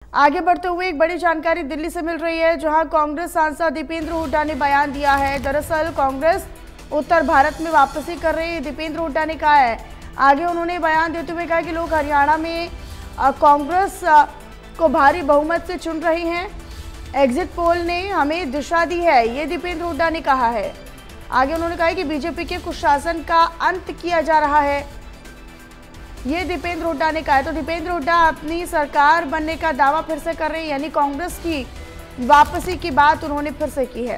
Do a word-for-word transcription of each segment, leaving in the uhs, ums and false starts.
आगे बढ़ते हुए एक बड़ी जानकारी दिल्ली से मिल रही है, जहां कांग्रेस सांसद दीपेंद्र हुड्डा ने बयान दिया है। दरअसल कांग्रेस उत्तर भारत में वापसी कर रही है, दीपेंद्र हुड्डा ने कहा है। आगे उन्होंने बयान देते हुए कहा कि लोग हरियाणा में कांग्रेस को भारी बहुमत से चुन रहे हैं। एग्जिट पोल ने हमें दिशा दी है, ये दीपेंद्र हुड्डा ने कहा है। आगे उन्होंने कहा कि बीजेपी के कुशासन का अंत किया जा रहा है, ये दीपेंद्र हुड्डा ने कहा है। तो दीपेंद्र हुड्डा अपनी सरकार बनने का दावा फिर से कर रहे हैं, यानी कांग्रेस की वापसी की बात उन्होंने फिर से की है।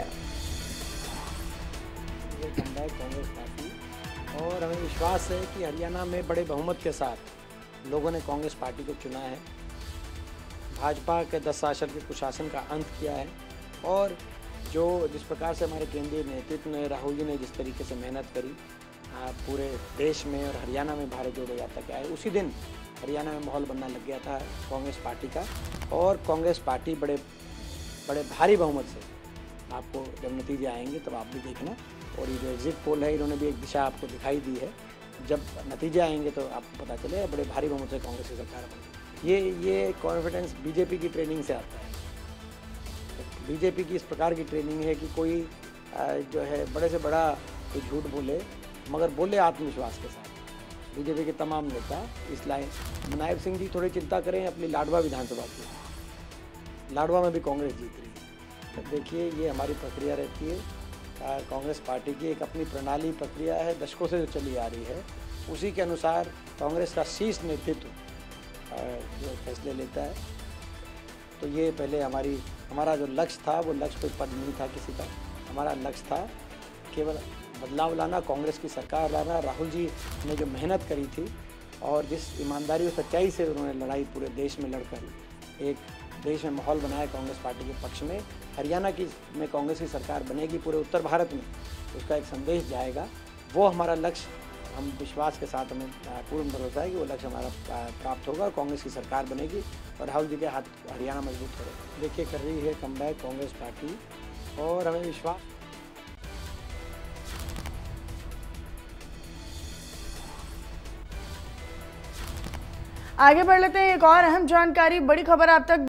कांग्रेस पार्टी और हमें विश्वास है कि हरियाणा में बड़े बहुमत के साथ लोगों ने कांग्रेस पार्टी को चुना है। भाजपा के दस साल के कुशासन का अंत किया है और जो जिस प्रकार से हमारे केंद्रीय नेतृत्व ने, राहुल जी ने जिस तरीके से मेहनत करी पूरे देश में और हरियाणा में भारत जोड़ो यात्रा के आए, उसी दिन हरियाणा में माहौल बनना लग गया था कांग्रेस पार्टी का। और कांग्रेस पार्टी बड़े बड़े भारी बहुमत से, आपको जब नतीजे आएंगे तब आप भी देखना। और ये जो एग्जिट पोल है, इन्होंने भी एक दिशा आपको दिखाई दी है। जब नतीजे आएंगे तो आपको पता चले बड़े भारी बहुमत से कांग्रेस की सरकार बनेगी। ये ये कॉन्फिडेंस बीजेपी की ट्रेनिंग से आता है। बीजेपी की इस प्रकार की ट्रेनिंग है कि कोई जो है बड़े से बड़ा कोई झूठ बोले, मगर बोले आत्मविश्वास के साथ। बीजेपी के तमाम नेता इस लाइन, नायब सिंह जी थोड़ी चिंता करें अपनी लाडवा विधानसभा की। लाडवा में भी कांग्रेस जीत रही है। तो देखिए, ये हमारी प्रक्रिया रहती है। कांग्रेस पार्टी की एक अपनी प्रणाली प्रक्रिया है, दशकों से जो चली आ रही है, उसी के अनुसार कांग्रेस का शीर्ष नेतृत्व जो फैसले लेता है। तो ये पहले हमारी हमारा जो लक्ष्य था, वो लक्ष्य कोई पद नहीं था किसी का। हमारा लक्ष्य था केवल बदलाव लाना, कांग्रेस की सरकार लाना। राहुल जी ने जो मेहनत करी थी और जिस ईमानदारी और सच्चाई से उन्होंने लड़ाई पूरे देश में लड़कर एक देश में माहौल बनाया कांग्रेस पार्टी के पक्ष में, हरियाणा की में कांग्रेस की सरकार बनेगी, पूरे उत्तर भारत में उसका एक संदेश जाएगा। वो हमारा लक्ष्य, हम विश्वास के साथ हमें पूर्ण भरोसा है कि वो लक्ष्य हमारा प्राप्त होगा और कांग्रेस की सरकार बनेगी और राहुल जी के हाथ हरियाणा मजबूत करेगा। देखिए, कर रही है कमबैक कांग्रेस पार्टी और हमें विश्वास। आगे बढ़ लेते हैं, एक और अहम जानकारी, बड़ी खबर आप तक